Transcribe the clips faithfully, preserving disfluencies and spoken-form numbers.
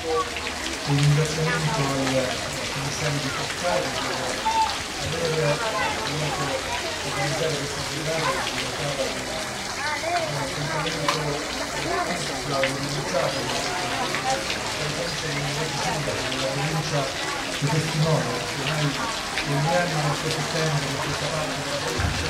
un ringraziamento al commissario di Fossari per aver voluto organizzare questa giornata che si trattava di un appuntamento organizzato presenza di un sindaco della provincia di Testimone, che ormai ogni anno nel suo settembre in questa parte della provincia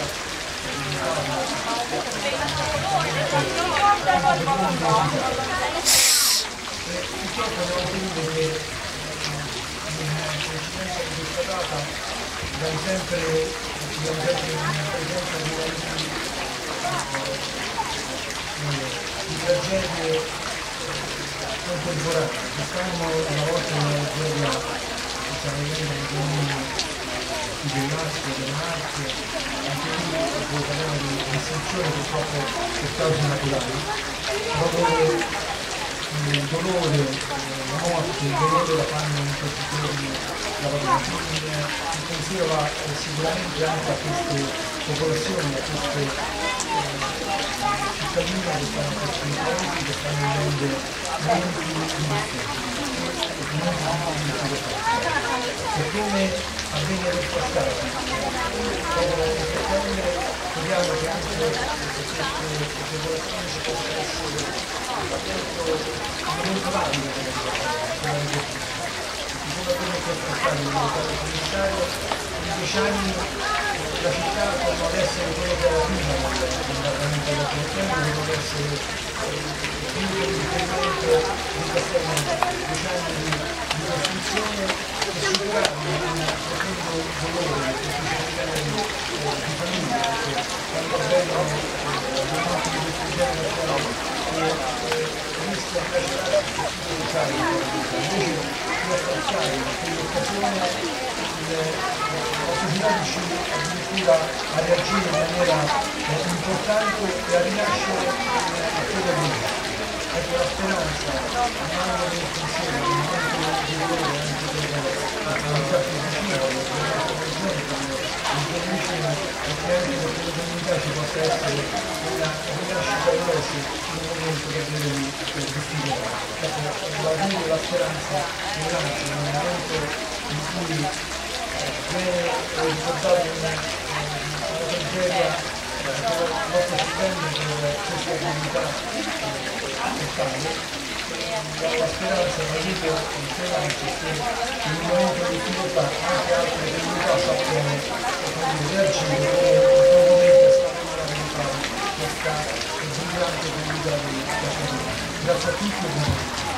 e purtroppo abbiamo ottenuto che in coincidenza di questa data abbiamo sempre abbiamo sempre in presenza di momenti di tragedie contemporanee. Quest'anno una volta una tragedia che stiamo vivendo nei comuni del Lazio, del Marche, anche lì parliamo di distinzione purtroppo per cause naturali, proprio il dolore, la morte, il dolore la fanno in questi giorni la padrona. Il pensiero va sicuramente anche a queste popolazioni, a queste eh, cittadine che stanno in questi paesi, che stanno vivendo momenti di difficoltà. E come avviene nel passato, dopo la settembre, speriamo che anche queste popolazioni ci possano essere molto valide per la ricerca. Come abbiamo constatato nel locale comunitario, in dieci anni la città torna ad essere quello che era prima dell'andamento della comunità, torna ad essere più di riferimento di castello, dieci anni di, di costruzione che superano un profondo dolore, specificamente di famiglia, perché quando avvengono momenti di questo genere che rischia di lasciare il locale, invece di apprezzare quell'occasione la società riuscì addirittura a reagire in maniera eh, importante e a rinascere a quella vita. Ecco la speranza, il mano del pensiero, il momento di dolore anche per la comunità fisica, per la nostra regione, per il benissimo e che anche per quella comunità ci possa essere una rinascita veloce in un momento davvero di difficoltà. Ecco, l'augurio, la speranza, l'ansia, in un momento in cui viene riportato una tragedia per il nostro sistema, per questa comunità locale, la speranza, l'aiuto e il speranza che in un momento di difficoltà anche altre comunità sappiano reagire come probabilmente stanno lamentando questa brillante comunità di Castello. Grazie a tutti e buon